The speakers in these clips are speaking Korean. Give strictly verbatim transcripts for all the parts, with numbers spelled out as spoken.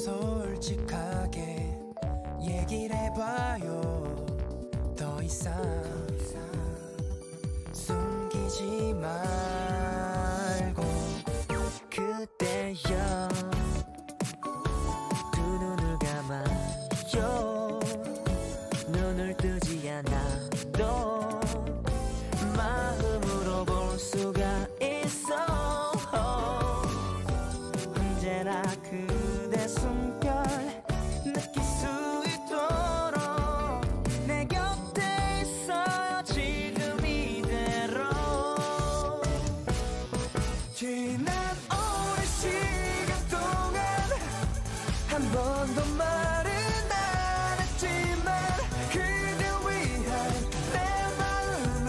솔직하게 얘기를 해봐요. 더 이상 숨기지 말고 그대여 두 눈을 감아요. 눈을 뜨지 않아도 마음으로 볼 수가 있어. 언제나 그대 숨결 느낄 수 있도록 내 곁에 있어요. 지금 이대로 지난 오랜 시간 동안 한 번도 말은 안 했지만 그대 위한 내 마음은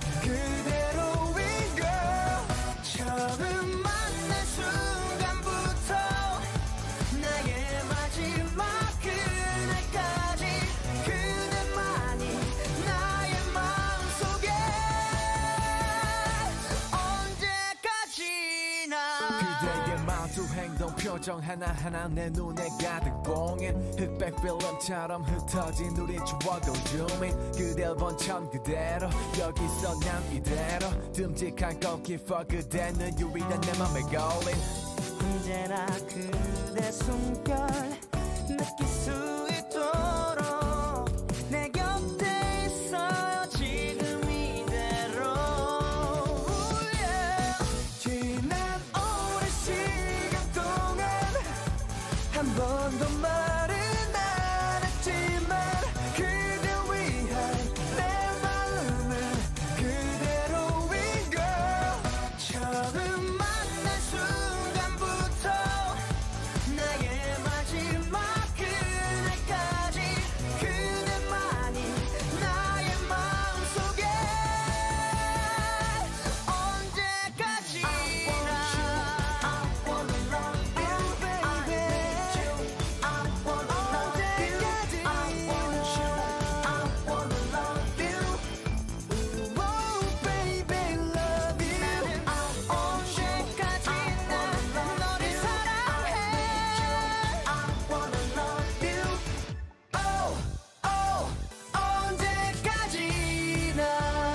그대로인 걸. 처음 만난 순간부터 나의 마지막 그날까지 그대만이 나의 마음속에 언제까지나. 그대의 말투 행동 표정 하나하나 내 눈에 가득 봉인 흑백 필름처럼 흩어진 우리 추억을 줌인 그댈 본 처음 그대로 여기서 난 이대로 듬직한 골키퍼 그대는 유일한 내 맘에 걸린. 언제나 그대 숨결 느낄 수 있도록 내 곁에 있어요. 지금 이대로. yeah. 지난 오랜 시간 동안 한 번도 말은 안 했지만 그대 위한 내 마음은 그대로인 걸. 처음 만난 순간부터 나의 마지막 그날까지 그대만이 나의 마음속에 언제까지나. I wanna love you baby. I wanna love you. I want you. I wanna love you. Oh baby love you. 언제까지나 너를 사랑해. I wanna love you. Oh oh 언제까지나.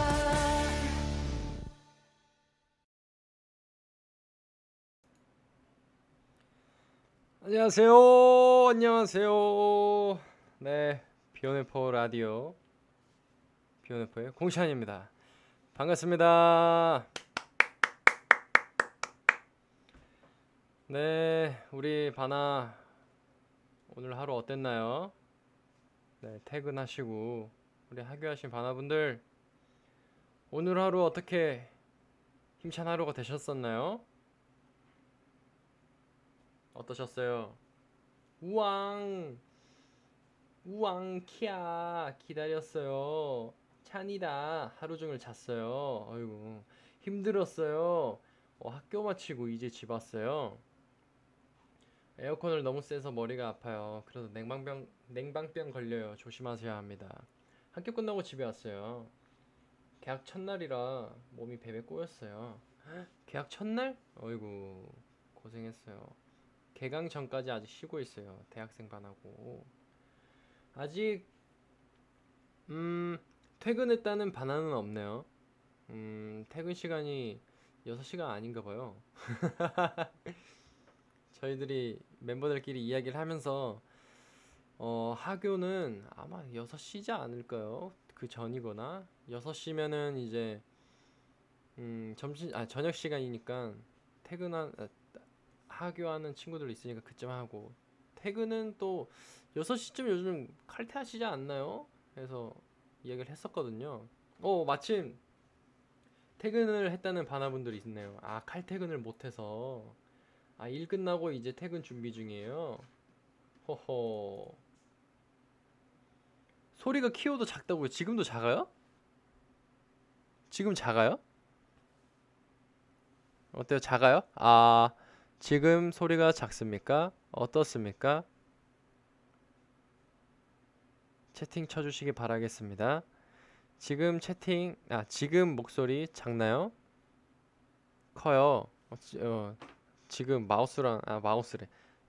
안녕하세요. 안녕하세요. 네, 비오네포 라디오 비오네포의 공찬입니다. 반갑습니다. 네, 우리 바나 오늘 하루 어땠나요? 네, 퇴근하시고 우리 하교하신 바나분들 오늘 하루 어떻게 힘찬 하루가 되셨었나요? 어떠셨어요? 우왕 우왕 키야 기다렸어요. 찬이다 하루 종일 잤어요. 아이고 힘들었어요. 어, 학교 마치고 이제 집 왔어요. 에어컨을 너무 쐬서 머리가 아파요. 그래서 냉방병 냉방병 걸려요. 조심하셔야 합니다. 학교 끝나고 집에 왔어요. 개학 첫날이라 몸이 베베 꼬였어요. 헉, 개학 첫날? 어이구 고생했어요. 개강 전까지 아직 쉬고 있어요. 대학생 반하고 아직 음 퇴근했다는 반환은 없네요. 음 퇴근 시간이 여섯 시가 아닌가 봐요. 저희들이 멤버들끼리 이야기를 하면서 어 하교는 아마 여섯 시지 않을까요? 그 전이거나 여섯 시면은 이제 음 점심 아 저녁 시간이니까 퇴근한 아, 하교하는 친구들 있으니까 그쯤 하고 퇴근은 또 여섯 시쯤 요즘 칼퇴하시지 않나요? 해서 이야기를 했었거든요. 어 마침 퇴근을 했다는 바나분들이 있네요. 아 칼퇴근을 못해서 아 일 끝나고 이제 퇴근 준비 중이에요. 허허 소리가 키워도 작다고요? 지금도 작아요? 지금 작아요? 어때요? 작아요? 아 지금 소리가 작습니까? 어떻습니까? 채팅 쳐주시기 바라겠습니다. 지금 채팅 아 지금 목소리 작나요? 커요. 어, 지, 어, 지금 마우스랑 아 마우스래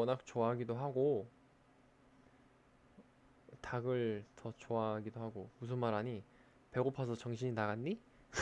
워낙 좋아하기도 하고 닭을 더 좋아하기도 하고. 무슨 말하니? 배고파서 정신이 나갔니?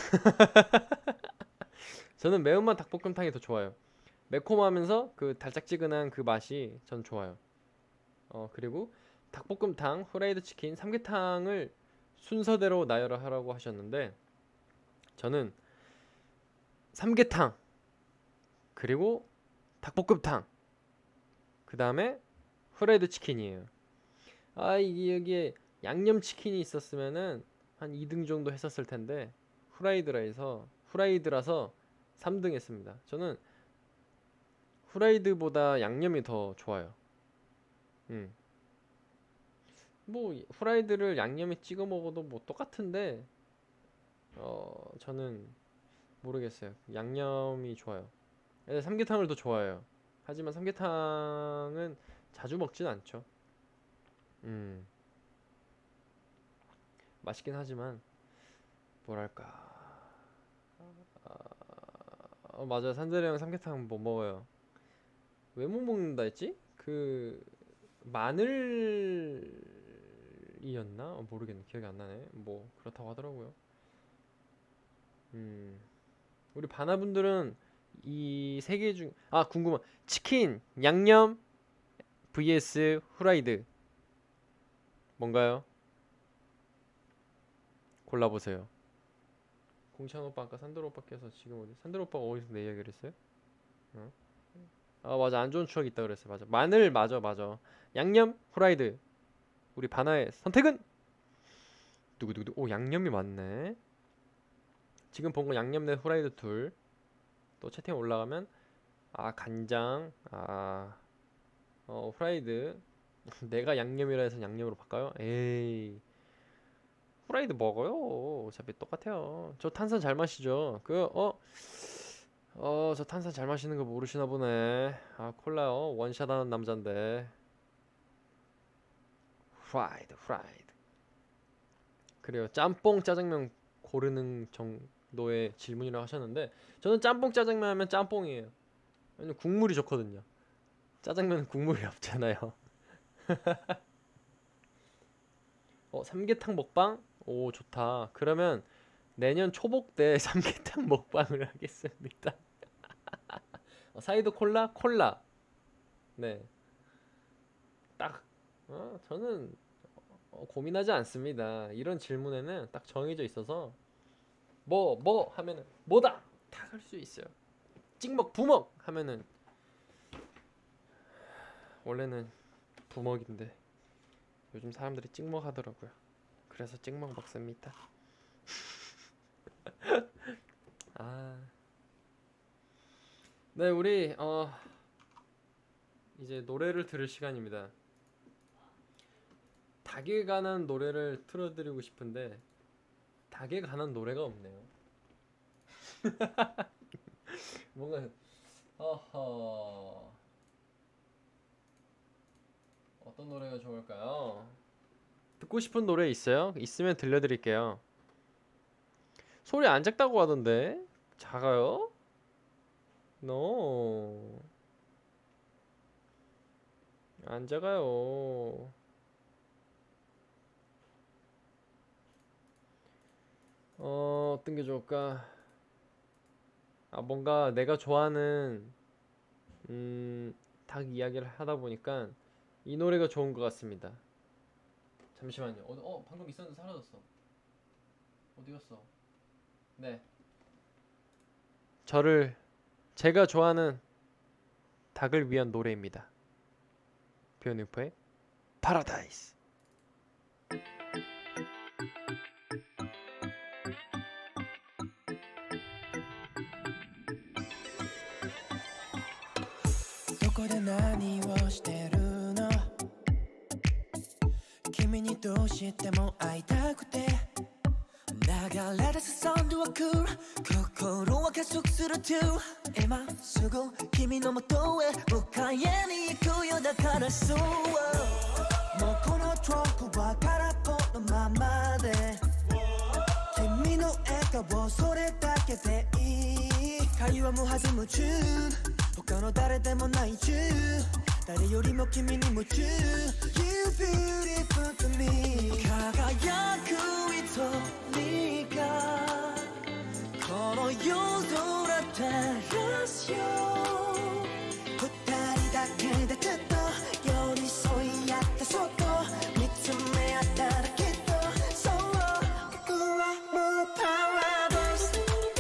저는 매운맛 닭볶음탕이 더 좋아요. 매콤하면서 그 달짝지근한 그 맛이 전 좋아요. 어 그리고 닭볶음탕, 후라이드 치킨, 삼계탕을 순서대로 나열하라고 하셨는데 저는 삼계탕 그리고 닭볶음탕 그 다음에 후라이드 치킨이에요. 아 이게 여기에 양념치킨이 있었으면은 한 이 등 정도 했었을 텐데 후라이드라서 후라이드라서 삼 등 했습니다. 저는 후라이드보다 양념이 더 좋아요. 음. 뭐 후라이드를 양념에 찍어 먹어도 뭐 똑같은데 어 저는 모르겠어요. 양념이 좋아요. 삼계탕을 더 좋아해요. 하지만 삼계탕은 자주 먹진 않죠. 음. 맛있긴 하지만 뭐랄까 아, 어, 맞아. 산들이 형 삼계탕 못 먹어요. 왜 못 먹는다 했지? 그 마늘이었나? 어, 모르겠네. 기억이 안 나네. 뭐 그렇다고 하더라고요. 음. 우리 바나분들은 이 세 개 중 아 궁금한 치킨, 양념 vs 후라이드 뭔가요? 골라보세요. 공찬 오빠 아까 산드로 오빠께서 지금 어디? 산드로 오빠가 어디서 내 이야기를 했어요? 어? 아 맞아 안 좋은 추억 있다 그랬어요. 맞아 마늘 맞아 맞아 양념 후라이드 우리 바나의 선택은 두구두구 오 양념이 맞네. 지금 본 거 양념 내 후라이드 둘. 또 채팅 올라가면 아 간장 아 어 후라이드 내가 양념이라 해서 양념으로 바꿔요? 에이 후라이드 먹어요. 어차피 똑같아요. 저 탄산 잘 마시죠. 그 어 어 저 탄산 잘 마시는 거 모르시나 보네. 아 콜라요 원샷 하는 남잔데. 후라이드 후라이드 그래요. 짬뽕 짜장면 고르는 정도의 질문이라고 하셨는데 저는 짬뽕 짜장면 하면 짬뽕이에요. 왜냐면 국물이 좋거든요. 짜장면은 국물이 없잖아요. 어 삼계탕 먹방? 오 좋다. 그러면 내년 초복 때 삼계탕 먹방을 하겠습니다. 어, 사이드 콜라? 콜라. 네. 딱 어, 저는 어, 고민하지 않습니다. 이런 질문에는 딱 정해져 있어서 뭐 뭐 하면은 뭐다 딱 할 수 있어요. 찍먹 부먹 하면은 원래는 부먹인데 요즘 사람들이 찍먹 하더라고요. 그래서 찍먹 먹습니다. 아, 네 우리 어 이제 노래를 들을 시간입니다. 닭에 관한 노래를 틀어드리고 싶은데 닭에 관한 노래가 없네요. 뭔가 어허 어떤 노래가 좋을까요? 듣고 싶은 노래 있어요? 있으면 들려드릴게요. 소리 안 작다고 하던데 작아요? No 안 작아요. 어 어떤 게 좋을까? 아 뭔가 내가 좋아하는 음, 닭 이야기를 하다 보니까 이 노래가 좋은 것 같습니다. 잠시만요. 어, 어 방금 있었는데 사라졌어. 어디 갔어? 네. 저를 제가 좋아하는 닭을 위한 노래입니다. 비욘유퍼의 파라다이스. どこで何をしてるの君にどうしても会いたくて流れ出すサウンドはクール心は加速する too 今すぐ君の元へ迎えに行くよだからそうもうこのトラックは空っぽのままで君の笑顔それだけでいい会話も弾むチューン他の誰でもないチューン誰よりも君に夢中 You beautiful to me 輝く瞳がこの夜空照らすよ二人だけでずっと寄り添い合ってそっと見つめ合ったらきっとそうここはもうパラダイス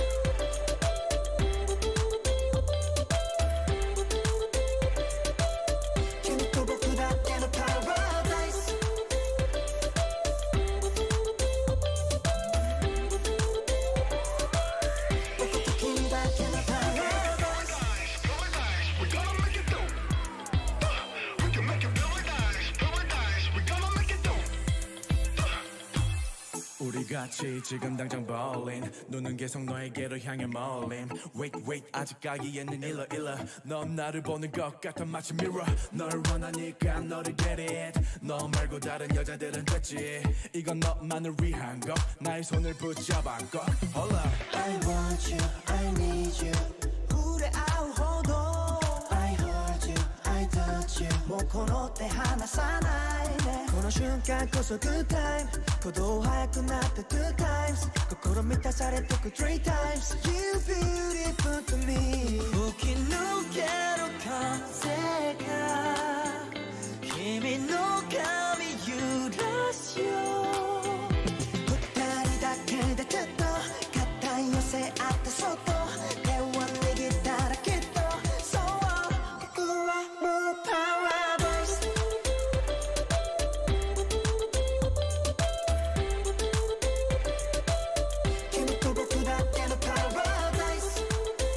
君と僕だけのパラダイス僕と君だけのパラダイス 우리 같이 지금 당장 ballin 눈은 계속 너에게로 향해 멀린 Wait wait 아직 가기에는 일러 일러 넌 나를 보는 것 같아 마치 mirror 널 원하니까 너를 get it 너 말고 다른 여자들은 됐지 이건 너만을 위한 것 나의 손을 붙잡아 꼭 Hold up I want you, I need you 触れ合うほど I hold you, I touch you もうこの手離さないねこの瞬間こそ good time 鼓動速くなって two times 心満たされてく three times You beautiful to me 吹き抜ける風が君の髪揺らすよ二人だけでずっと肩寄せ合ってそっと手を握ったらきっとそうここはもうパラダイス君と僕だけのパラダイス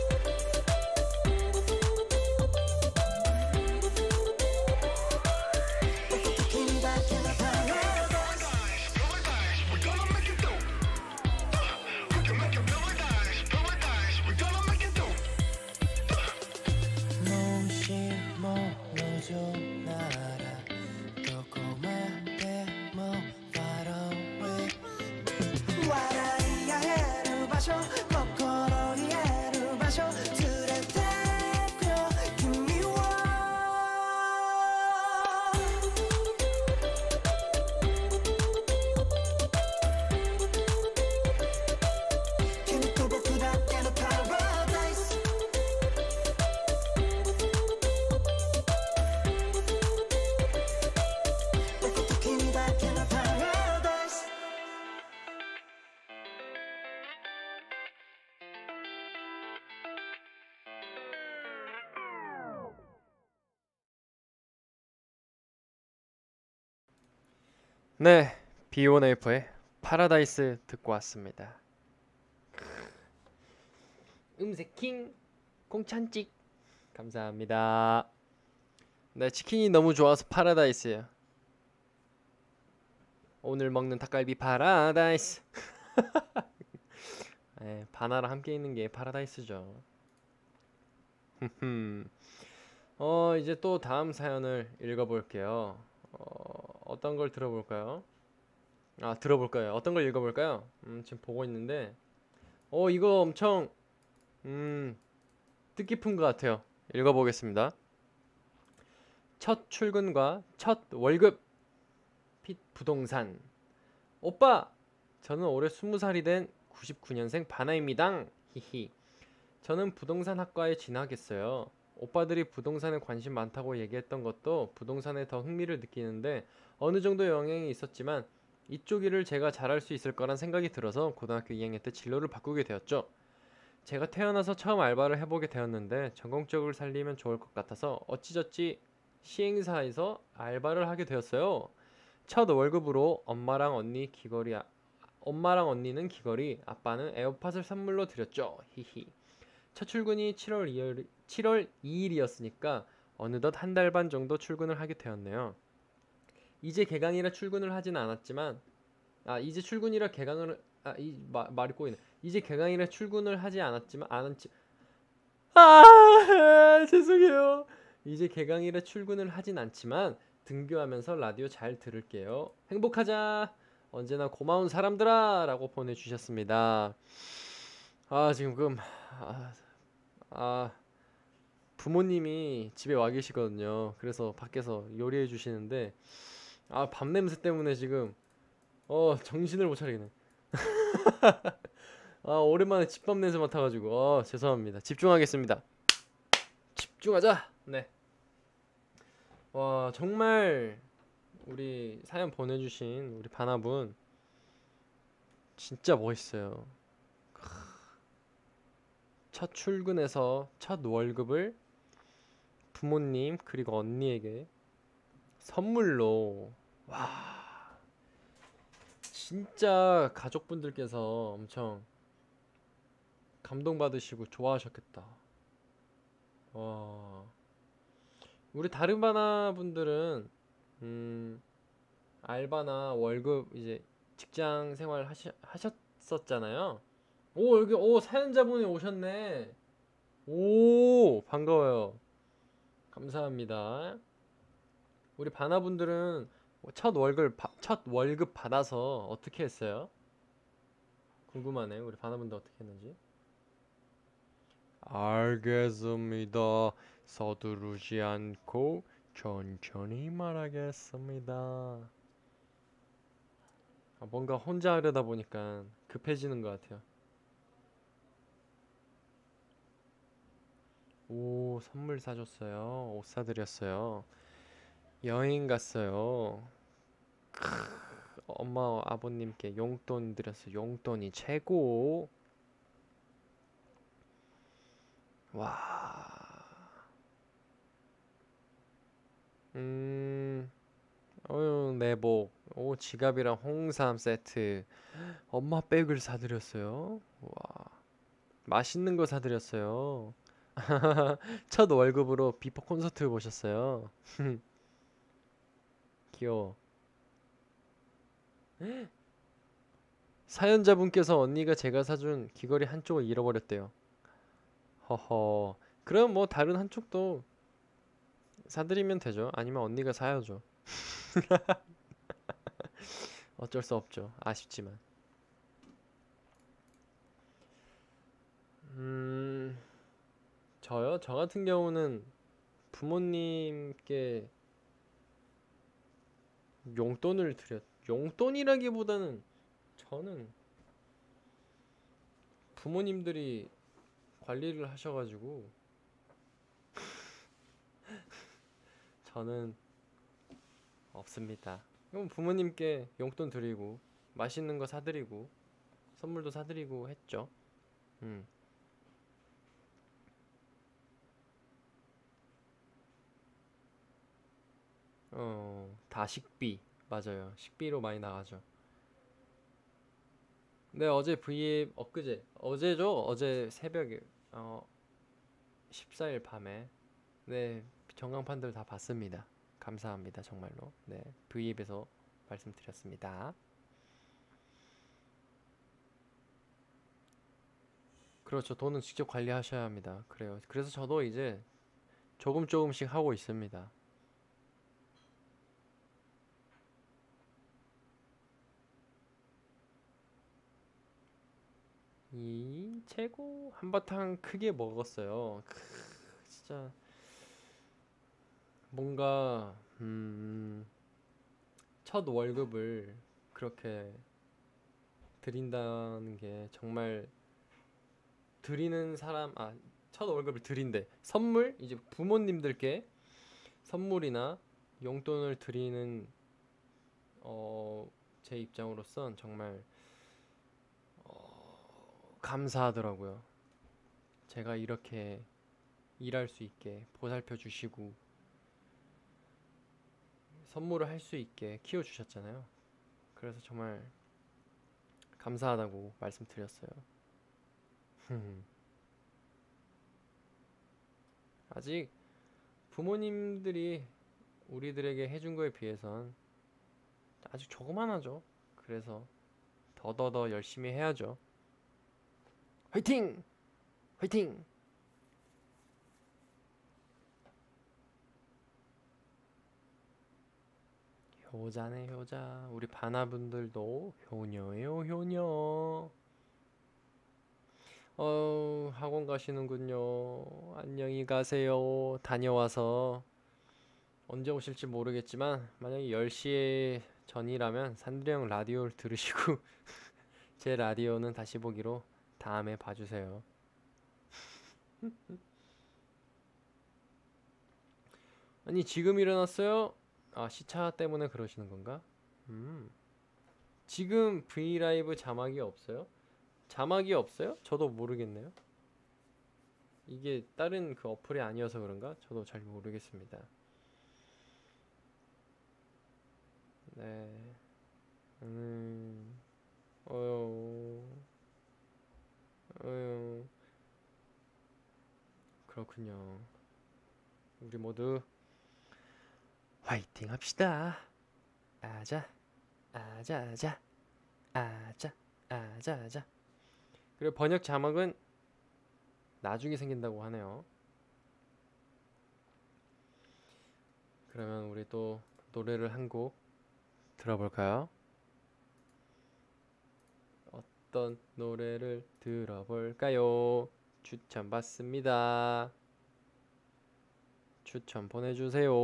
僕と君だけのパラダイスもしも路上ならどこまでも Far away 笑い合える場所心言える場所連れてくよ君を君と僕だけのパラダイス僕と君だけのパラダイス 네, 비오네이프의 파라다이스 듣고 왔습니다. 음색킹 공찬찍 감사합니다. 네, 치킨이 너무 좋아서 파라다이스예요. 오늘 먹는 닭갈비 파라다이스. 네, 바나랑 함께 있는 게 파라다이스죠. 어 이제 또 다음 사연을 읽어볼게요. 어, 어떤 걸 들어볼까요? 아 들어볼까요? 어떤 걸 읽어볼까요? 음, 지금 보고 있는데 어 이거 엄청 음 뜻깊은 것 같아요. 읽어보겠습니다. 첫 출근과 첫 월급 핏 부동산 오빠! 저는 올해 스무 살이 된 구십구 년생 바나입니다. 히히. 저는 부동산 학과에 진학했어요. 오빠들이 부동산에 관심 많다고 얘기했던 것도 부동산에 더 흥미를 느끼는데 어느 정도 영향이 있었지만 이쪽 일을 제가 잘할 수 있을 거란 생각이 들어서 고등학교 이 학년 때 진로를 바꾸게 되었죠. 제가 태어나서 처음 알바를 해보게 되었는데 전공적으로 살리면 좋을 것 같아서 어찌저찌 시행사에서 알바를 하게 되었어요. 첫 월급으로 엄마랑 언니 귀걸이 아, 엄마랑 언니는 귀걸이, 아빠는 에어팟을 선물로 드렸죠. 히히. 첫 출근이 칠월 이일, 칠월 이일이었으니까 어느덧 한 달 반 정도 출근을 하게 되었네요. 이제 개강이라 출근을 하진 않았지만 아 이제 출근이라 개강을 아 이 말이 꼬이네. 이제 개강이라 출근을 하지 않았지만 않았지 아 죄송해요. 이제 개강이라 출근을 하진 않지만 등교하면서 라디오 잘 들을게요. 행복하자. 언제나 고마운 사람들아 라고 보내주셨습니다. 아 지금 아, 아 부모님이 집에 와 계시거든요. 그래서 밖에서 요리해 주시는데 아, 밥 냄새 때문에 지금 어 정신을 못 차리겠네. 아, 오랜만에 집밥 냄새 맡아가지고 어 죄송합니다. 집중하겠습니다. 집중하자. 네. 와, 정말 우리 사연 보내주신 우리 바나분 진짜 멋있어요. 첫 출근해서 첫 월급을 부모님 그리고 언니에게 선물로. 와, 진짜 가족분들께서 엄청 감동받으시고 좋아하셨겠다. 와, 우리 다른 바나분들은 음 알바나 월급 이제 직장 생활 하시, 하셨었잖아요. 오, 여기 오 사연자분이 오셨네. 오, 반가워요. 감사합니다. 우리 바나분들은 첫 월급 바- 첫 월급 받아서 어떻게 했어요? 궁금하네. 우리 바나분들 어떻게 했는지. 알겠습니다. 서두르지 않고 천천히 말하겠습니다. 아, 뭔가 혼자 하려다 보니까 급해지는 것 같아요. 오, 선물 사줬어요. 옷 사드렸어요. 여행 갔어요. 크, 엄마 아버님께 용돈 드렸어요. 용돈이 최고. 와. 음, 어유 내복. 오, 지갑이랑 홍삼 세트. 엄마 백을 사드렸어요. 와. 맛있는 거 사드렸어요. 첫 월급으로 비포 콘서트 보셨어요. 귀여워. 사연자분께서 언니가 제가 사준 귀걸이 한쪽을 잃어버렸대요. 허허. 그럼 뭐 다른 한쪽도 사드리면 되죠. 아니면 언니가 사야죠. 어쩔 수 없죠. 아쉽지만. 음, 저요? 저 같은 경우는 부모님께 용돈을 드렸, 용돈이라기보다는 저는 부모님들이 관리를 하셔가지고 저는 없습니다. 그럼 부모님께 용돈 드리고 맛있는 거 사드리고 선물도 사드리고 했죠. 음. 어, 다 식비. 맞아요. 식비로 많이 나가죠. 네, 어제 브이앱 엊그제 어제죠? 어제 새벽에 어 십사 일 밤에 네, 전광판들 다 봤습니다. 감사합니다. 정말로. 네, 브이앱에서 말씀드렸습니다. 그렇죠. 돈은 직접 관리하셔야 합니다. 그래요. 그래서 저도 이제 조금 조금씩 하고 있습니다. 이 최고 한바탕 크게 먹었어요. 크, 진짜 뭔가 음, 첫 월급을 그렇게 드린다는 게 정말 드리는 사람 아, 첫 월급을 드린대. 선물 이제 부모님들께 선물이나 용돈을 드리는 어, 제 입장으로선 정말 어, 감사하더라고요. 제가 이렇게 일할 수 있게 보살펴 주시고 선물을 할 수 있게 키워 주셨잖아요. 그래서 정말 감사하다고 말씀드렸어요. 아직 부모님들이 우리들에게 해준 거에 비해선 아직 조그만하죠. 그래서 더더더 열심히 해야죠. 화이팅! 화이팅! 효자네 효자. 우리 바나분들도 효녀예요 효녀. 어, 학원 가시는군요. 안녕히 가세요. 다녀와서 언제 오실지 모르겠지만 만약에 열 시에 전이라면 산드리 형 라디오를 들으시고 제 라디오는 다시 보기로 다음에 봐주세요. 아니 지금 일어났어요? 아 시차 때문에 그러시는 건가? 음. 지금 브이라이브 자막이 없어요? 자막이 없어요? 저도 모르겠네요. 이게 다른 그 어플이 아니어서 그런가? 저도 잘 모르겠습니다. 네. 음. 어휴. 어휴. 그렇군요. 우리 모두 화이팅 합시다. 아자. 아자 아자. 아자. 아자 아자. 그리고 번역 자막은 나중에 생긴다고 하네요. 그러면 우리 또 노래를 한 곡 들어볼까요? 어떤 노래를 들어볼까요? 추천 받습니다. 추천 보내주세요.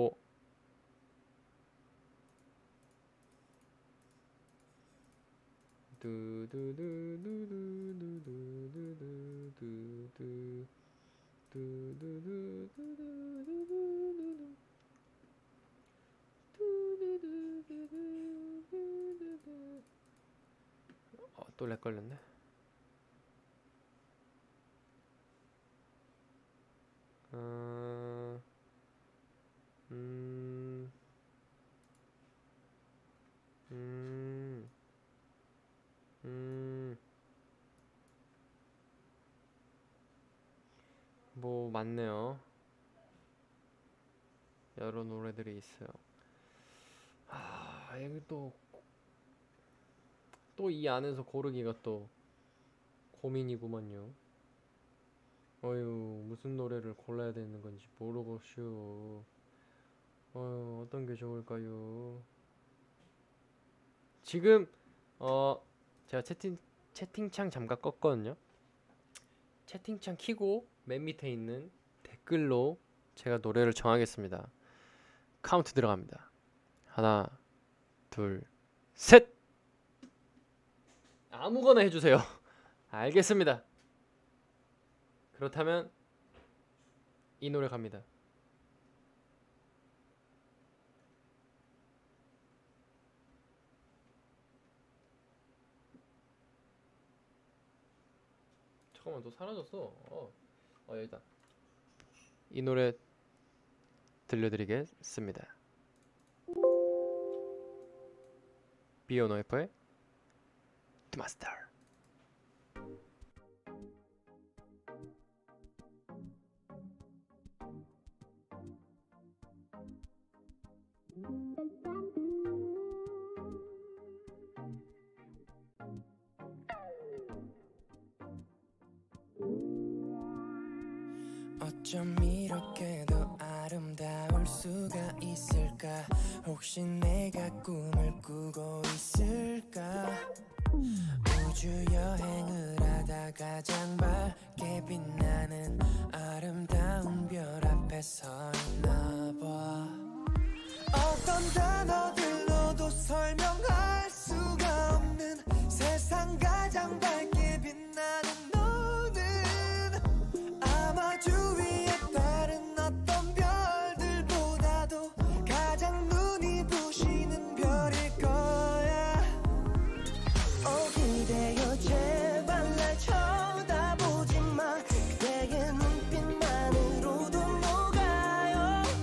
어, 또 렉 걸렸네. 어, 음, 음, 음, 뭐 많네요. 여러 노래들이 있어요. 아, 여기 또 또 이 안에서 고르기가 또 고민이구먼요. 어휴, 무슨 노래를 골라야 되는 건지 모르겠슈. 어휴, 어떤 게 좋을까요? 지금 어 제가 채팅 채팅창 잠깐 껐거든요. 채팅창 키고 맨 밑에 있는 댓글로 제가 노래를 정하겠습니다. 카운트 들어갑니다. 하나, 둘, 셋. 아무거나 해주세요. 알겠습니다. 그렇다면 이 노래 갑니다. 잠깐만, 너 사라졌어. 어, 어 여기다. 이 노래 들려드리겠습니다. 비오노에프의 The Master. 어쩜 이렇게도 아름다울 수가 있을까? 혹시 내가 꿈을 꾸고 있을까? 우주 여행을 하다 가장 밝게 빛나는 아름다운 별 앞에 서 있나 봐. 어떤 단어들로도 설명할 수가 없는 세상 가장 밝게 빛나는 너는 아마 주위에 다른 어떤 별들보다도 가장 눈이 부시는 별일 거야. 오 기대요 제발 날 쳐다보지 마. 그대의 눈빛만으로도 녹아요.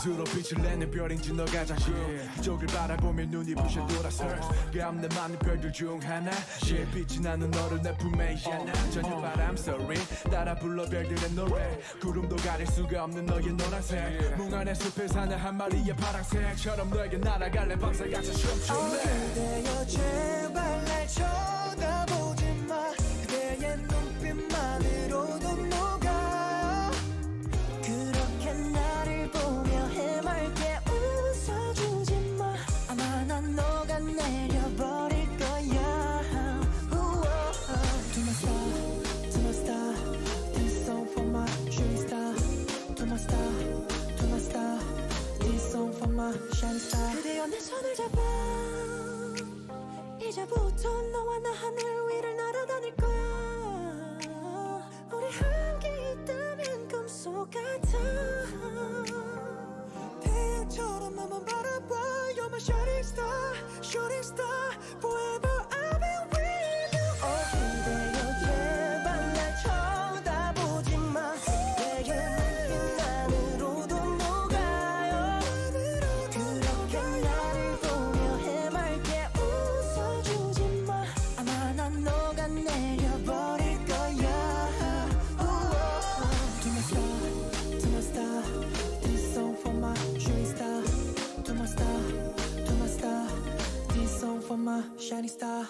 스스로 빛을 내는 별인지 너가 자신 이쪽을 바라보며 눈이 부셔 돌아서 그 없는 많은 별들 중 하나 yeah, 빛이 나는 너를 내 품에 안아 전혀 바람 sorry 따라 불러 별들의 노래 구름도 가릴 수가 없는 너의 노란색 몽환의 숲에 사는 한 마리의 파랑새처럼 너에게 날아갈래 방사같이 춤출래 그대여 제발 날 쳐다보지 마 그대의 눈빛만으로도 녹아 그렇게 나를 보며 해맑게 웃어주지 마 아마 난 너가 내려버릴 거야 우와. To my star, to my star This song for my shooting star To my star, to my star This song for my shining star 그대여 내 손을 잡아 이제부터 너와 나 하늘 위를 날아다닐 거야 우리 함께 있다면 꿈속 같아 태양처럼 나만 바라봐 You're my shining star, shooting star Forever I'll be with you Oh 그대여 제발 날 쳐다보지 마 그대의 눈빛만으로도 녹아요 그렇게 나를 보며 해맑게 웃어주지 마 아마 난 너가 내려버릴 거야 To my star, to my star This song for my shooting star To my star, to my star This song for my shining star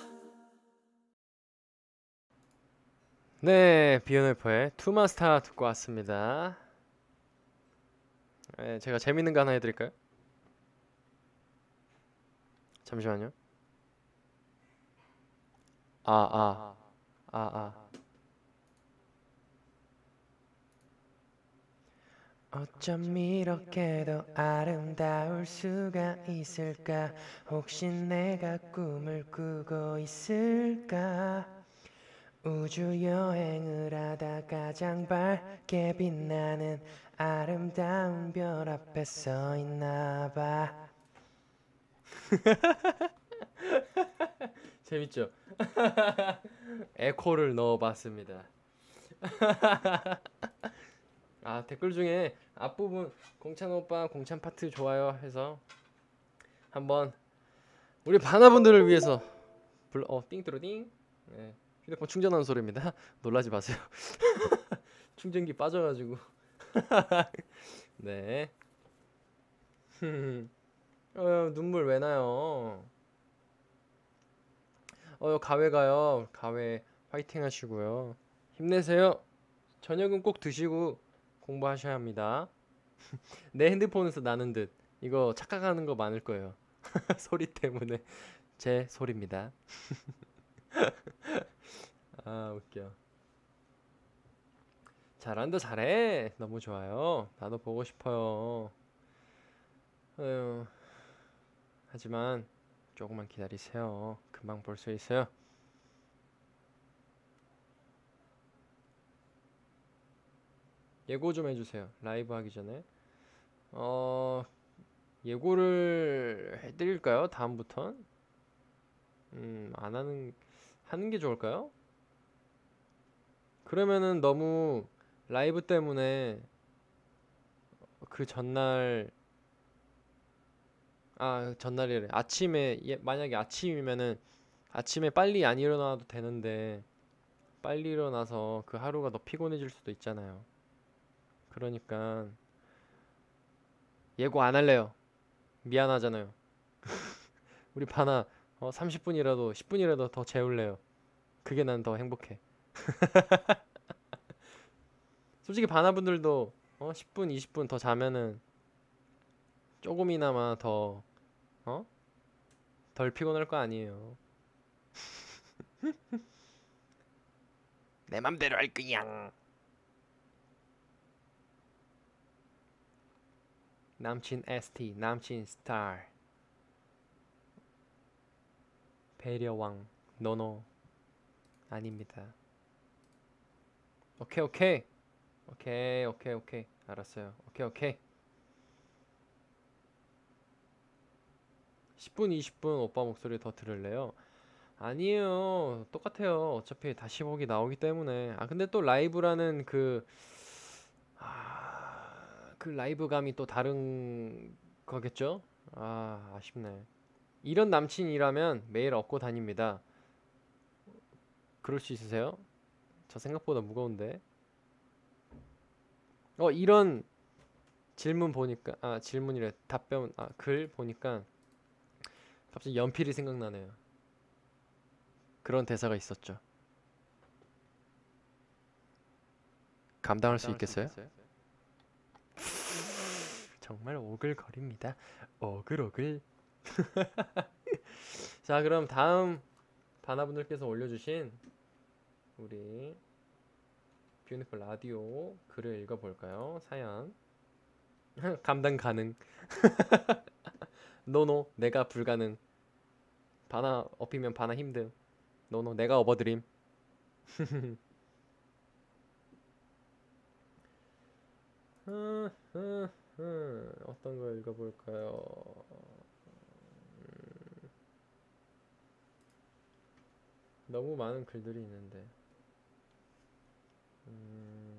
네, 비욘에퍼의 투마스타 듣고 왔습니다. 네, 제가 재밌는 거 하나 해드릴까요? 잠시만요. 아, 아, 아, 아. 어쩜 이렇게도 아름다울 수가 있을까? 혹시 내가 꿈을 꾸고 있을까? 우주 여행을 하다 가장 밝게 빛나는 아름다운 별 앞에 서 있나 봐. 재밌죠? 에코를 넣어봤습니다. 아 댓글 중에 앞부분 공찬 오빠 공찬 파트 좋아요 해서 한번 우리 바나분들을 위해서 불러 어 띵뚜루띵 네, 휴대폰 충전하는 소리입니다. 놀라지 마세요. 충전기 빠져가지고. 네. 어, 눈물 왜 나요? 어 가회 가요. 가회 화이팅 하시고요. 힘내세요. 저녁은 꼭 드시고 공부하셔야 합니다. 내 핸드폰에서 나는 듯 이거 착각하는 거 많을 거예요. 소리 때문에 제 소리입니다. 아 웃겨. 잘한다 잘해. 너무 좋아요. 나도 보고 싶어요. 어휴, 하지만 조금만 기다리세요. 금방 볼 수 있어요. 예고 좀 해주세요. 라이브 하기 전에. 어 예고를 해드릴까요? 다음부턴? 음 안하는 하는 게 좋을까요? 그러면은 너무 라이브 때문에 그 전날 아 전날이래 아침에 예, 만약에 아침이면은 아침에 빨리 안 일어나도 되는데 빨리 일어나서 그 하루가 더 피곤해질 수도 있잖아요. 그러니까 예고 안 할래요. 미안하잖아요. 우리 바나 어, 삼십 분이라도 십 분이라도 더 재울래요. 그게 난 더 행복해. 솔직히 바나분들도 어, 십 분 이십 분 더 자면은 조금이나마 더 어? 덜 피곤할 거 아니에요. 내 맘대로 할 거야. 남친 에스티, 남친 스타, 배려왕, 노노 아닙니다. 오케이 오케이 오케이 오케이 오케이 알았어요. 오케이 오케이 십 분 이십 분 오빠 목소리 더 들을래요? 아니에요. 똑같아요. 어차피 다시 보기 나오기 때문에. 아 근데 또 라이브라는 그... 아... 그 라이브감이 또 다른 거겠죠? 아, 아쉽네. 이런 남친이라면 매일 업고 다닙니다. 그럴 수 있으세요? 저 생각보다 무거운데. 어, 이런 질문 보니까, 아, 질문이래. 답변, 아, 글 보니까 갑자기 연필이 생각나네요. 그런 대사가 있었죠. 감당할 수 있겠어요? 정말 오글거립니다. 오글오글. 자, 그럼 다음 바나분들께서 올려주신 우리 뷰티풀 라디오 글을 읽어볼까요? 사연. 감당 가능. 노노 내가 불가능. 바나 업히면 바나 힘듦. 노노 내가 업어드림. 음, 음, 음, 어떤 거 읽어볼까요? 음, 너무 많은 글들이 있는데 음,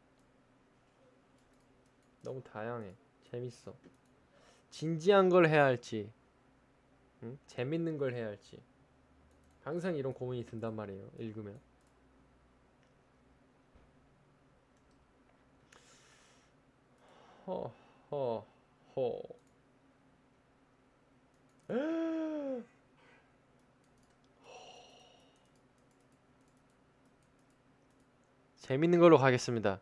너무 다양해. 재밌어. 진지한 걸 해야 할지 응? 재밌는 걸 해야 할지 항상 이런 고민이 든단 말이에요. 읽으면 허허허 재밌는 걸로 가겠습니다.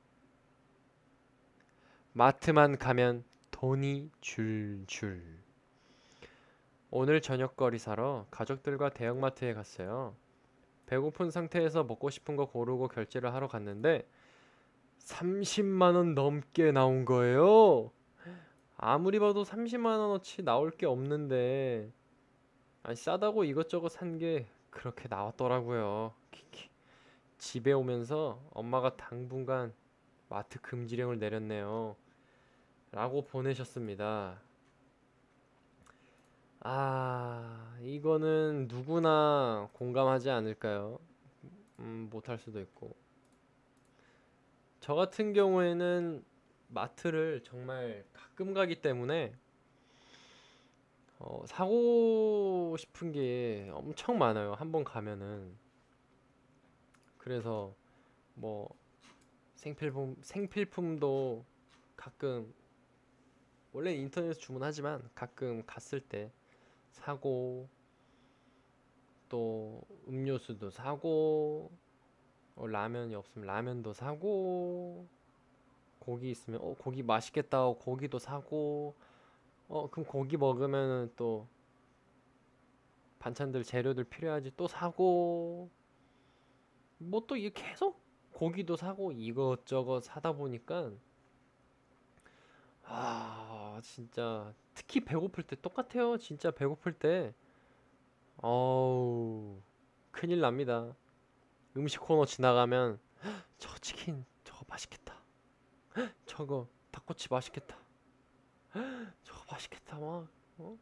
마트만 가면 돈이 줄줄. 오늘 저녁거리 사러 가족들과 대형마트에 갔어요. 배고픈 상태에서 먹고 싶은 거 고르고 결제를 하러 갔는데 삼십만 원 넘게 나온 거예요. 아무리 봐도 삼십만 원어치 나올 게 없는데 아니 싸다고 이것저것 산 게 그렇게 나왔더라고요. 키키. 집에 오면서 엄마가 당분간 마트 금지령을 내렸네요. 라고 보내셨습니다. 아, 이거는 누구나 공감하지 않을까요? 음, 못할 수도 있고. 저 같은 경우에는 마트를 정말 가끔 가기 때문에 어, 사고 싶은 게 엄청 많아요. 한번 가면은. 그래서 뭐 생필품 생필품도 가끔 원래 인터넷에서 주문하지만 가끔 갔을 때 사고 또 음료수도 사고 어, 라면이 없으면 라면도 사고 고기 있으면 어 고기 맛있겠다 하고 고기도 사고 어 그럼 고기 먹으면은 또 반찬들 재료들 필요하지 또 사고 뭐 또 이게 계속 고기도 사고 이것저것 사다 보니까 아 진짜 특히 배고플 때 똑같아요. 진짜 배고플 때 어우 큰일 납니다. 음식 코너 지나가면 저 치킨 저거 맛있겠다. 저거 닭꼬치 맛있겠다. 저거 맛있겠다 막 어?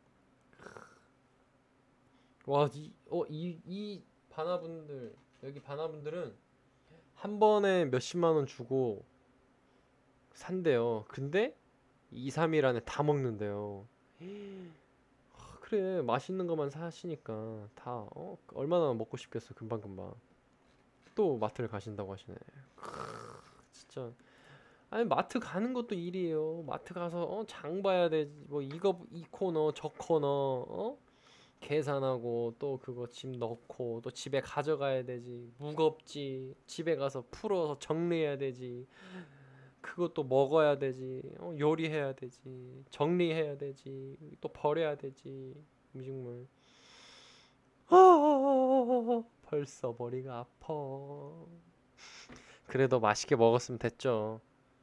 와, 이, 어, 이, 이 바나분들 여기 바나분들은 한 번에 몇십만 원 주고 산대요. 근데 이, 삼 일 안에 다 먹는데요. 아, 그래 맛있는 것만 사시니까 다 어? 얼마나 먹고 싶겠어 금방금방. 또 마트를 가신다고 하시네. 크으, 진짜 아니 마트 가는 것도 일이에요. 마트 가서 어, 장 봐야 되지. 뭐 이거 이 코너 저 코너 어? 계산하고 또 그거 집 넣고 또 집에 가져가야 되지. 무겁지. 집에 가서 풀어서 정리해야 되지. 그것도 먹어야 되지. 어, 요리해야 되지. 정리해야 되지. 또 버려야 되지. 음식물. 아, 벌써 머리가 아파. 그래도 맛있게 먹었으면 됐죠.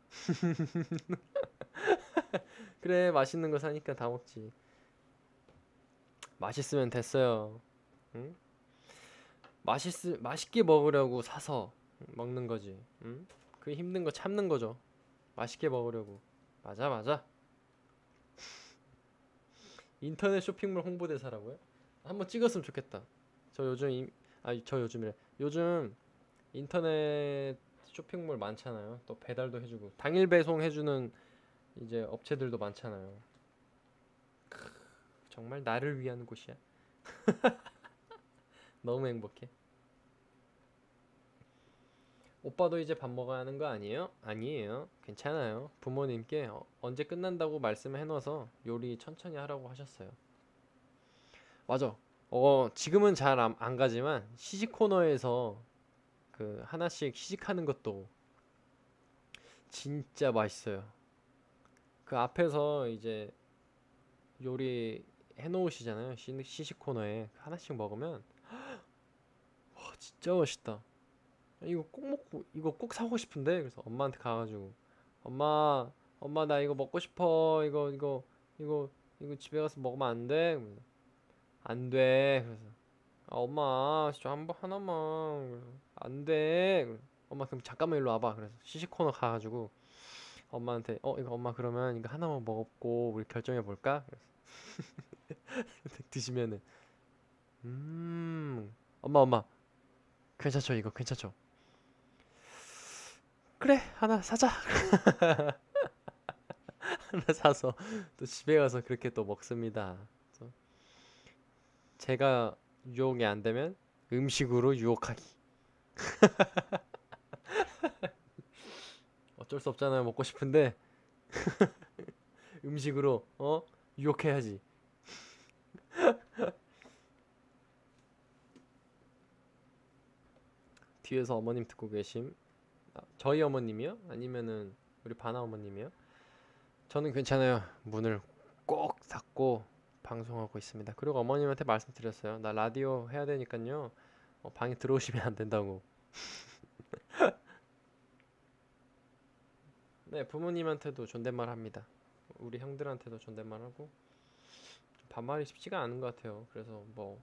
그래 맛있는 거 사니까 다 먹지. 맛있으면 됐어요. 응? 맛있을 맛있게 먹으려고 사서 먹는 거지. 응? 그 힘든 거 참는 거죠. 맛있게 먹으려고. 맞아 맞아. 인터넷 쇼핑몰 홍보대사라고요? 한번 찍었으면 좋겠다. 저 요즘 이, 아니 저 요즘이래. 요즘 인터넷 쇼핑몰 많잖아요. 또 배달도 해주고 당일 배송 해주는 이제 업체들도 많잖아요. 크, 정말 나를 위한 곳이야. 너무 행복해. 오빠도 이제 밥 먹어야 하는 거 아니에요? 아니에요. 괜찮아요. 부모님께 어, 언제 끝난다고 말씀해 놓아서 요리 천천히 하라고 하셨어요. 맞아. 어 지금은 잘 안 가지만 시식 코너에서 그 하나씩 시식하는 것도 진짜 맛있어요. 그 앞에서 이제 요리 해놓으시잖아요. 시, 시식 코너에 하나씩 먹으면 와 진짜 맛있다. 이거 꼭 먹고 이거 꼭 사고 싶은데 그래서 엄마한테 가가지고 엄마 엄마 나 이거 먹고 싶어 이거 이거 이거 이거 집에 가서 먹으면 안 돼? 안 돼. 그래서 아 엄마 진짜 한 번 하나만 안 돼. 엄마 그럼 잠깐만 일로 와봐. 그래서 시식 코너 가가지고 엄마한테 어 이거 엄마 그러면 이거 하나만 먹고 우리 결정해 볼까? 그래서 드시면은 음 엄마 엄마 괜찮죠 이거 괜찮죠? 그래 하나 사자. 하나 사서 또 집에 가서 그렇게 또 먹습니다. 그래서 제가 유혹이 안 되면 음식으로 유혹하기. 어쩔 수 없잖아요. 먹고 싶은데 음식으로 어 유혹해야지. 뒤에서 어머님 듣고 계심. 아, 저희 어머님이요? 아니면은 우리 바나 어머님이요? 저는 괜찮아요. 문을 꼭 닫고 방송하고 있습니다. 그리고 어머님한테 말씀드렸어요. 나 라디오 해야 되니까요. 어, 방에 들어오시면 안 된다고. 네, 부모님한테도 존댓말 합니다. 우리 형들한테도 존댓말하고 반말이 쉽지가 않은 것 같아요. 그래서 뭐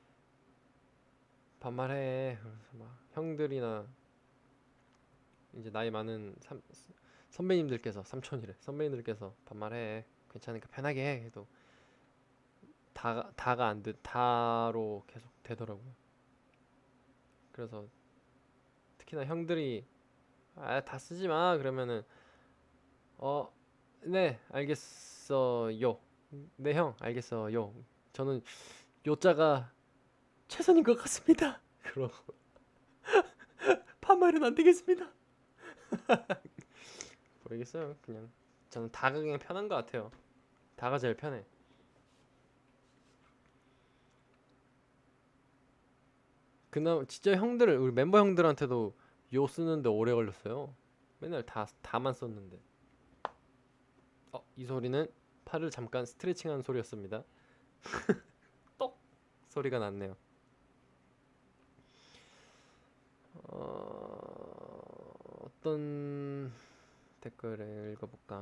반말해. 그래서 막 형들이나 이제 나이 많은 삼, 선배님들께서 삼촌이래. 선배님들께서 반말해. 괜찮으니까 편하게 해. 해도 다 다가 안 돼. 다로 계속 되더라고요. 그래서 특히나 형들이 아, 다 쓰지 마. 그러면은 어, 네, 알겠어요. 네, 형, 알겠어요. 저는 요자가 최선인 것 같습니다. 그러고 반말은 안 되겠습니다. 모르겠어요. 그냥 저는 다가 그냥 편한 것 같아요. 다가 제일 편해. 그나마 진짜 형들 우리 멤버 형들한테도 요 쓰는데 오래 걸렸어요. 맨날 다 다만 썼는데. 어, 이 소리는 팔을 잠깐 스트레칭하는 소리였습니다. 똑 소리가 났네요. 어, 어떤 댓글을 읽어볼까?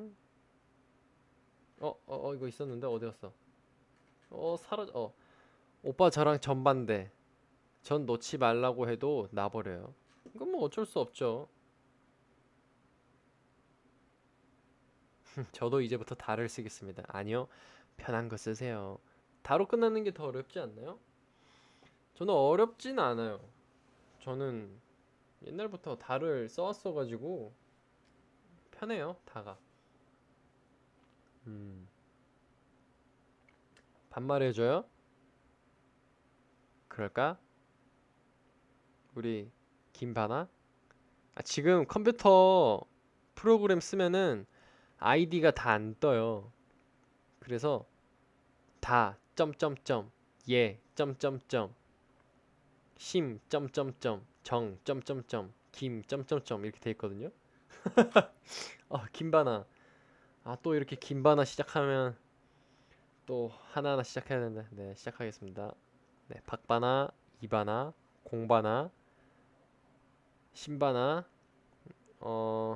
어, 어, 어, 이거 있었는데 어디 갔어? 어, 사라져. 어, 오빠 저랑 전반대. 전 놓지 말라고 해도 놔버려요. 이건 뭐 어쩔 수 없죠. 저도 이제부터 다를 쓰겠습니다. 아니요, 편한 거 쓰세요. 다로 끝나는 게 더 어렵지 않나요? 저는 어렵진 않아요. 저는 옛날부터 다를 써왔어가지고 편해요, 다가. 음. 반말해줘요? 그럴까? 우리 김바나? 아, 지금 컴퓨터 프로그램 쓰면은 아이디가 다 안 떠요. 그래서 다 점점점 예 점점점 심 점점점 정 점점점 김 점점점 이렇게 돼 있거든요. 아, 김바나. 아, 또 이렇게 김바나 시작하면 또 하나하나 시작해야 된다. 네, 시작하겠습니다. 네, 박바나, 이바나, 공바나, 신바나, 어,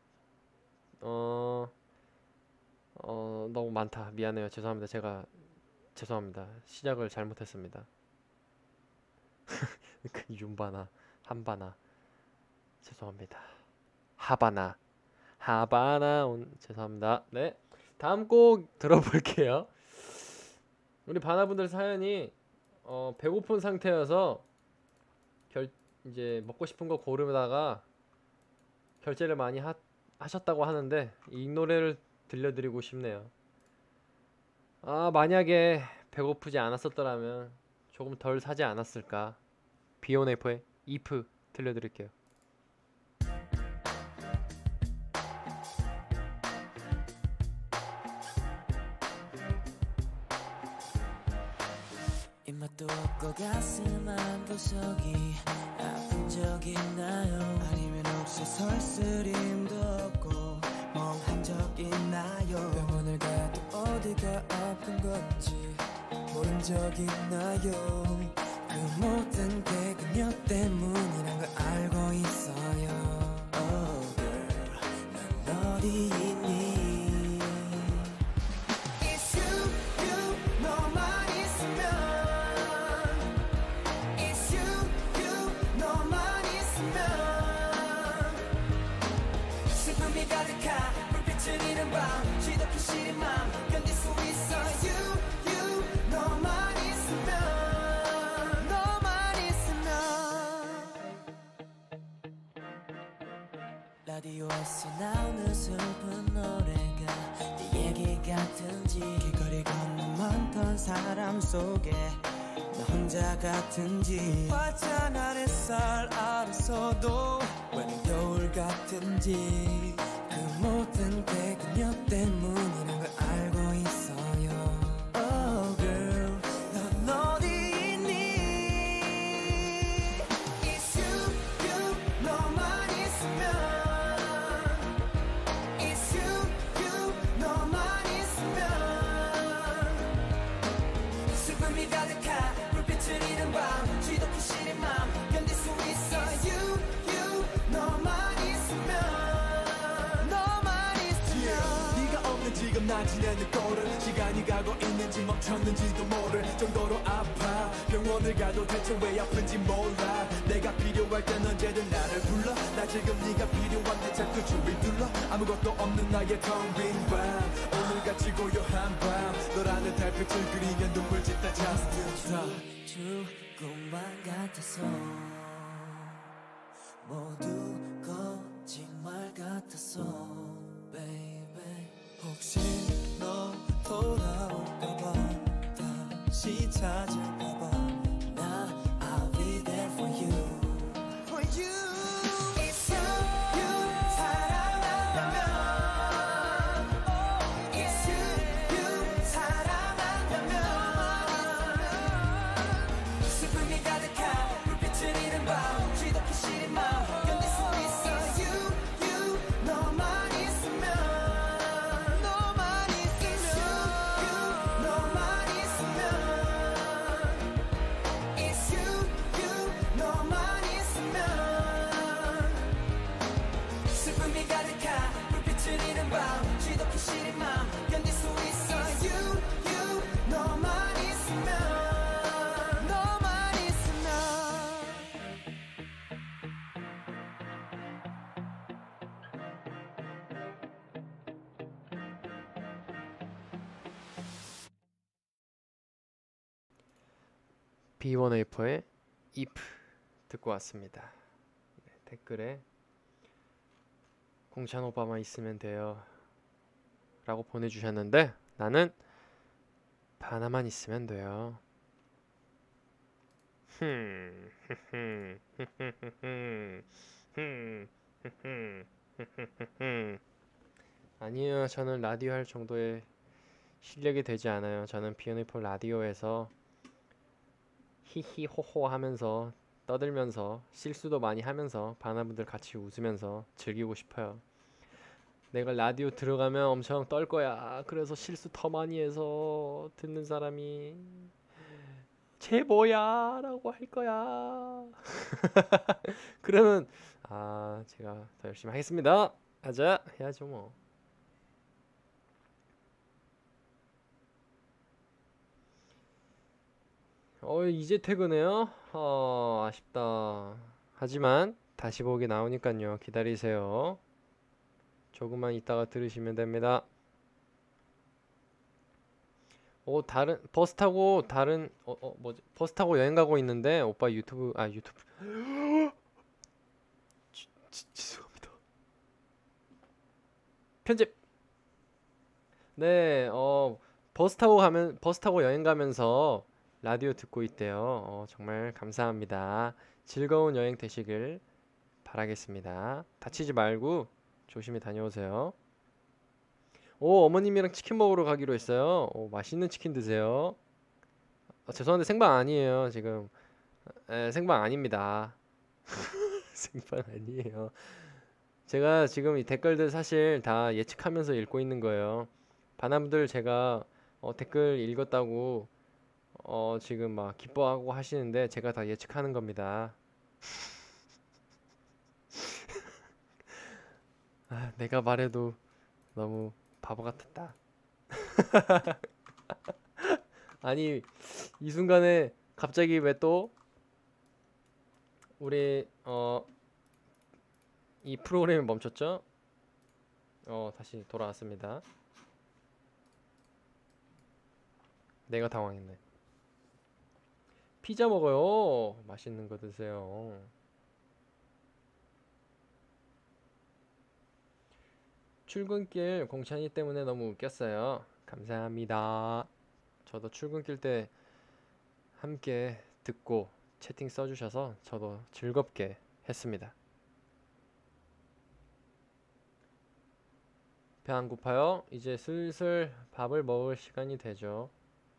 어, 어, 너무 많다. 미안해요. 죄송합니다. 제가 죄송합니다. 시작을 잘못했습니다. 그 윤바나, 한바나, 죄송합니다. 하바나, 하바나, 온, 죄송합니다. 네, 다음 곡 들어볼게요. 우리 바나분들 사연이 어, 배고픈 상태여서 결 이제 먹고 싶은 거 고르다가 결제를 많이 하, 하셨다고 하는데 이 노래를 들려드리고 싶네요. 아, 만약에 배고프지 않았었더라면 조금 덜 사지 않았을까. 비욘에이퍼의 if 들려드릴게요. 입맛도 없고 가슴 한 구석이 아픈 적 있나요? 아니면 혹시 설스림도 없고 멍한 적 있나요? 병원을 가도 어디가 아픈 건지 모른 적 있나요? 그 모든 게 그녀 때문이란 걸 알고 있어요. Oh girl, 넌 어디 있니? It's you, you, 너만 있으면 It's you, you, 너만 있으면 슬픔이 가득한 불빛을 잃은 밤 지독히 시린 맘 견딜 수 있어 You, you, 너만 있으면 라디오에서 나오는 슬픈 노래가 네 얘기 같은지 길거리 건너 많던 사람 속에 너 혼자 같은지 화창 햇살 아래서도 왜 겨울 같은지 그 모든 게 그녀 때문이란 걸 알고 있어요. Oh girl, 넌 어디 있니? It's you, you, 너만 있으면 슬픔이 가득한 불빛을 잃은 밤 지독히 시린 맘 견딜 수 있어 You, you, 너만 있으면 너만 있으면 yeah, 네가 없는 지금 난 지내는 꼴을 시간이 가고 있는지 멈췄는지도 모를 정도로 아파 병원을 가도 대체 왜 아픈지 몰라 내가 필요할 땐 언제든 나를 불러 나 지금 네가 필요한데 자꾸 주위 둘러 아무것도 없는 나의 텅 빈 밤 오늘같이 고요한 밤 너라는 달빛을 그리면 눈물 짓다 잠들다 죽음만 같아서 모두 거짓말 같아서 baby 혹시 너 돌아올까봐 다시 찾을까봐 나 I'll be there for you for you It's you, you 사랑한다면 It's you, you 사랑한다면 슬픔이 가득한 불빛을 잃은 밤 지독히 시린 맘 견딜 수 있어 You, you 너만 있으면 너만 있으면 It's you, you 너만 있으면 It's you, you 너만 있으면 슬픔이 가득한 불빛을 잃은 밤 지독히 시린 맘 견딜 수 있어 You, you 너만 있으면 너만 있으면 비원에이퍼의 if 듣고 왔습니다. 네, 댓글에 공찬 오빠만 있으면 돼요 라고 보내주셨는데 나는 바나만 있으면 돼요. 아니요, 저는 라디오 할 정도의 실력이 되지 않아요. 저는 비욘에이퍼 라디오에서 히히호호 하면서 떠들면서 실수도 많이 하면서 바나분들 같이 웃으면서 즐기고 싶어요. 내가 라디오 들어가면 엄청 떨 거야. 그래서 실수 더 많이 해서 듣는 사람이 쟤 뭐야 라고 할 거야. 그러면 아 제가 더 열심히 하겠습니다. 하자 해야죠 뭐. 어 이제 퇴근해요? 어 아쉽다. 하지만 다시 보기 나오니깐요. 기다리세요. 조금만 있다가 들으시면 됩니다. 오 다른 버스 타고 다른 어, 어 뭐지 버스 타고 여행 가고 있는데 오빠 유튜브 아 유튜브 지, 지, 죄송합니다. 편집. 네, 어 버스 타고 가면 버스 타고 여행 가면서 라디오 듣고 있대요. 어, 정말 감사합니다. 즐거운 여행 되시길 바라겠습니다. 다치지 말고 조심히 다녀오세요. 오, 어머님이랑 치킨 먹으러 가기로 했어요. 오, 맛있는 치킨 드세요. 아, 죄송한데 생방 아니에요. 지금 에, 생방 아닙니다. 생방 아니에요. 제가 지금 이 댓글들 사실 다 예측하면서 읽고 있는 거예요. 반함들 제가 어, 댓글 읽었다고 어, 지금 막 기뻐하고 하시는데 제가 다 예측하는 겁니다. 아, 내가 말해도 너무 바보 같았다. 아니, 이 순간에 갑자기 왜 또 우리 어 이 프로그램이 멈췄죠? 어 다시 돌아왔습니다. 내가 당황했네. 피자 먹어요. 맛있는 거 드세요. 출근길 공찬이 때문에 너무 웃겼어요. 감사합니다. 저도 출근길 때 함께 듣고 채팅 써주셔서 저도 즐겁게 했습니다. 배 안 고파요? 이제 슬슬 밥을 먹을 시간이 되죠.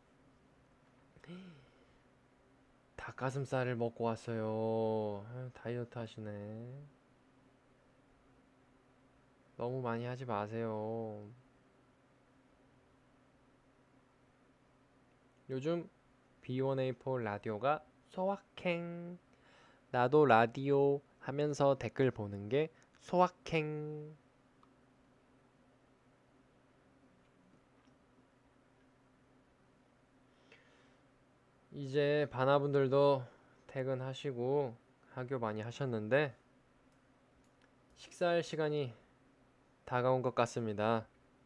닭가슴살을 먹고 왔어요. 아유, 다이어트 하시네. 너무 많이 하지 마세요. 요즘 비원에이포 라디오가 소확행. 나도 라디오 하면서 댓글 보는 게 소확행. 이제 바나분들도 퇴근하시고 하교 많이 하셨는데 식사할 시간이 다가온 것 같습니다.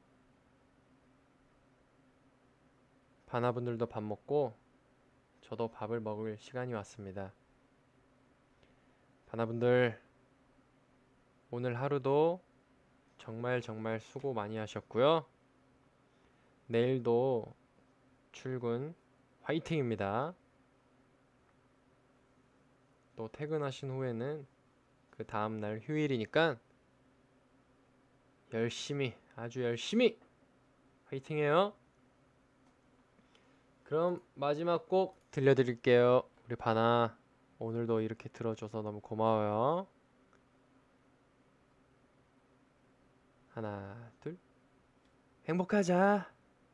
바나분들도 밥 먹고 저도 밥을 먹을 시간이 왔습니다. 바나분들 오늘 하루도 정말 정말 수고 많이 하셨고요. 내일도 출근 화이팅입니다. 또 퇴근하신 후에는 그 다음날 휴일이니까 열심히 아주 열심히 화이팅해요. 그럼 마지막 곡 들려드릴게요. 우리 바나 오늘도 이렇게 들어줘서 너무 고마워요. 하나 둘 행복하자.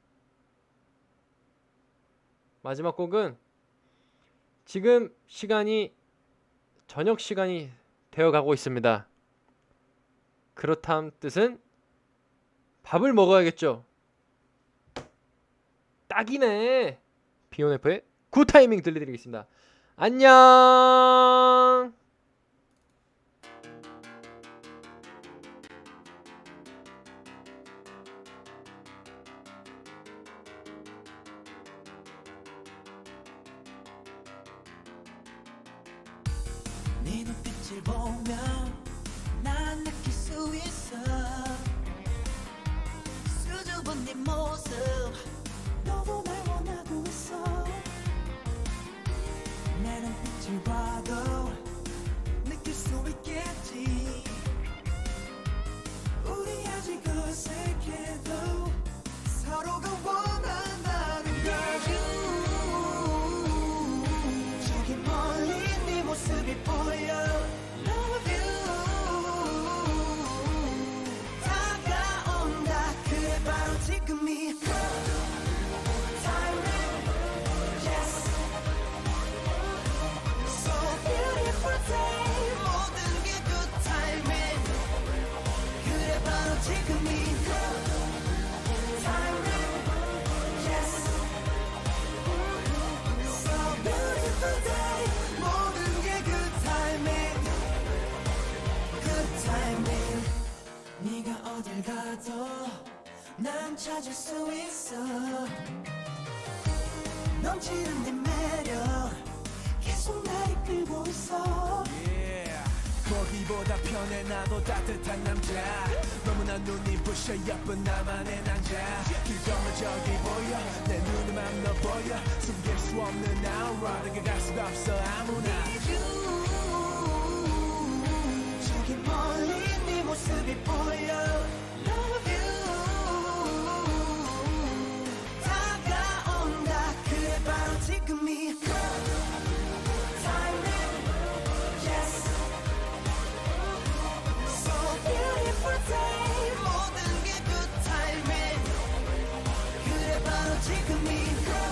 마지막 곡은 지금 시간이 저녁 시간이 되어가고 있습니다. 그렇다는 뜻은 밥을 먹어야겠죠. 딱이네. 비욘에프의 굿타이밍 들려드리겠습니다. 안녕. 네 눈빛을 보면 난 느낄 수 있어. 수줍은 네 모습 너도 날 원하고 있어. 내 눈빛을 봐도 느낄 수 있겠지. 우리 아직 어색해도 서로가 원한다는 거지. 저기 멀리 네 모습이 보여. Love you. 다가온다. 그래 바로 지금이 timing. Yes. So beautiful day. 모든 게 good timing. 그래 바로 지금이 timing. Yes. So beautiful day. 모든 게 good timing. Good timing. 네가 어딜 가도 난 찾을 수 있어. 넘치는 네 매력 계속 날 이끌고 있어. 거기 너희보다 편해 나도 따뜻한 남자 너무나 눈이 부셔 예쁜 나만의 남자 길 건너 저기 보여 내 눈에만 너 보여 숨길 수 없는 아우라 다가갈 수가 없어 아무나 저기 멀리 네 모습이 보여 Love you 다가온다 그래 바로 지금이 Timing Yes So beautiful day 모든 게 good timing 그래 바로 지금이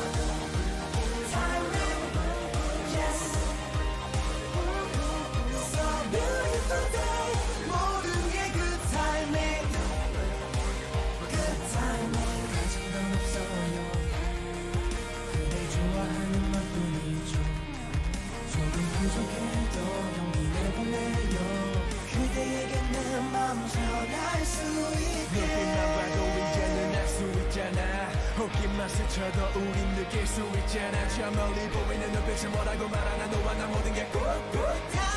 Timing Yes So beautiful day 모든 게 good timing Good timing 아직 넌 없어요 그댈 좋아하는 맘뿐이죠 조금 부족해도 용기 내보내요 그대에게 내 마음 전할 수 있게 눈빛만 봐도 이제는 알 수 있잖아 호흡기만 스쳐도 우린 느낄 수 있잖아 저 멀리 보이는 눈빛을 뭐라고 말하나 너와 나 모든 게 꾹꾹